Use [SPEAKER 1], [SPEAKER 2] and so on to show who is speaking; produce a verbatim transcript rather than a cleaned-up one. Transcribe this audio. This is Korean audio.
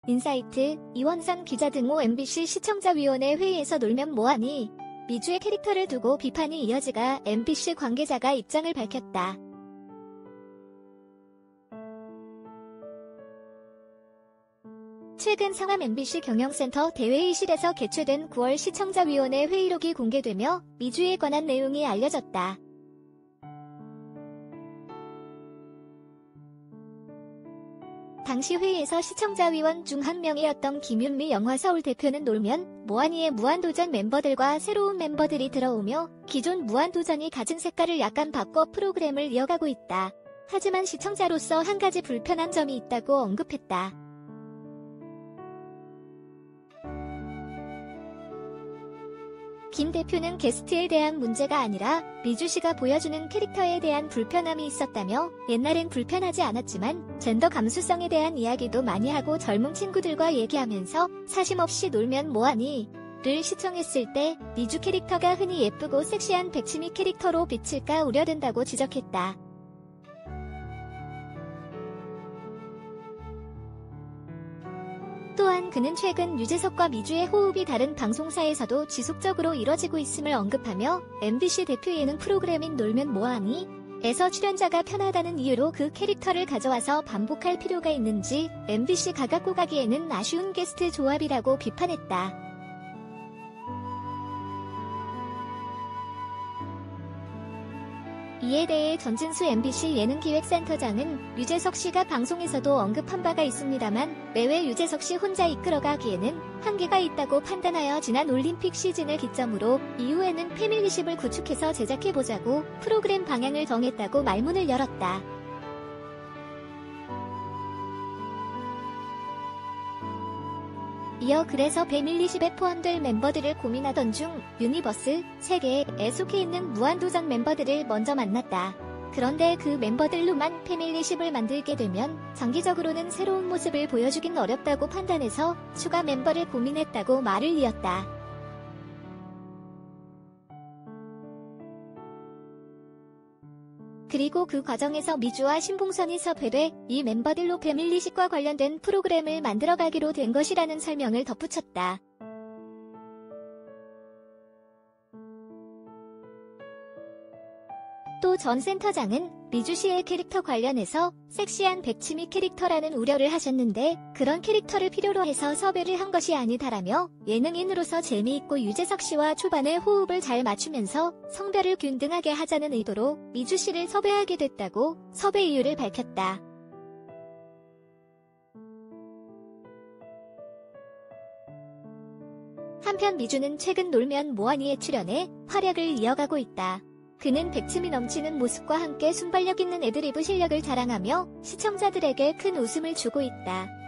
[SPEAKER 1] 인사이트, 이원선 기자 등 오 엠비씨 시청자위원회 회의에서 놀면 뭐하니? 미주의 캐릭터를 두고 비판이 이어지가 엠비씨 관계자가 입장을 밝혔다. 최근 상암 엠비씨 경영센터 대회의실에서 개최된 구월 시청자위원회 회의록이 공개되며 미주에 관한 내용이 알려졌다. 당시 회의에서 시청자위원 중 한 명이었던 김윤미 영화서울 대표는 놀면 뭐하니의 무한도전 멤버들과 새로운 멤버들이 들어오며 기존 무한도전이 가진 색깔을 약간 바꿔 프로그램을 이어가고 있다. 하지만 시청자로서 한 가지 불편한 점이 있다고 언급했다. 김 대표는 게스트에 대한 문제가 아니라 미주씨가 보여주는 캐릭터에 대한 불편함이 있었다며 옛날엔 불편하지 않았지만 젠더 감수성에 대한 이야기도 많이 하고 젊은 친구들과 얘기하면서 사심없이 놀면 뭐하니? 를 시청했을 때 미주 캐릭터가 흔히 예쁘고 섹시한 백치미 캐릭터로 비칠까 우려된다고 지적했다. 또한 그는 최근 유재석과 미주의 호흡이 다른 방송사에서도 지속적으로 이뤄지고 있음을 언급하며 엠비씨 대표 예능 프로그램인 놀면 뭐하니? 에서 출연자가 편하다는 이유로 그 캐릭터를 가져와서 반복할 필요가 있는지 엠비씨 가갖고 가기에는 아쉬운 게스트 조합이라고 비판했다. 이에 대해 전진수 엠비씨 예능기획센터장은 유재석 씨가 방송에서도 언급한 바가 있습니다만 매회 유재석 씨 혼자 이끌어가기에는 한계가 있다고 판단하여 지난 올림픽 시즌을 기점으로 이후에는 패밀리십을 구축해서 제작해보자고 프로그램 방향을 정했다고 말문을 열었다. 이어 그래서 패밀리십에 포함될 멤버들을 고민하던 중 유니버스, 세계에 속해 있는 무한도전 멤버들을 먼저 만났다. 그런데 그 멤버들로만 패밀리십을 만들게 되면 장기적으로는 새로운 모습을 보여주긴 어렵다고 판단해서 추가 멤버를 고민했다고 말을 이었다. 그리고 그 과정에서 미주와 신봉선이 섭외돼 이 멤버들로 패밀리십과 관련된 프로그램을 만들어가기로 된 것이라는 설명을 덧붙였다. 또 전 센터장은 미주씨의 캐릭터 관련해서 섹시한 백치미 캐릭터라는 우려를 하셨는데 그런 캐릭터를 필요로 해서 섭외를 한 것이 아니다라며 예능인으로서 재미있고 유재석 씨와 초반에 호흡을 잘 맞추면서 성별을 균등하게 하자는 의도로 미주씨를 섭외하게 됐다고 섭외 이유를 밝혔다. 한편 미주는 최근 놀면 뭐하니에 출연해 활약을 이어가고 있다. 그는 백침이 넘치는 모습과 함께 순발력 있는 애드리브 실력을 자랑하며 시청자들에게 큰 웃음을 주고 있다.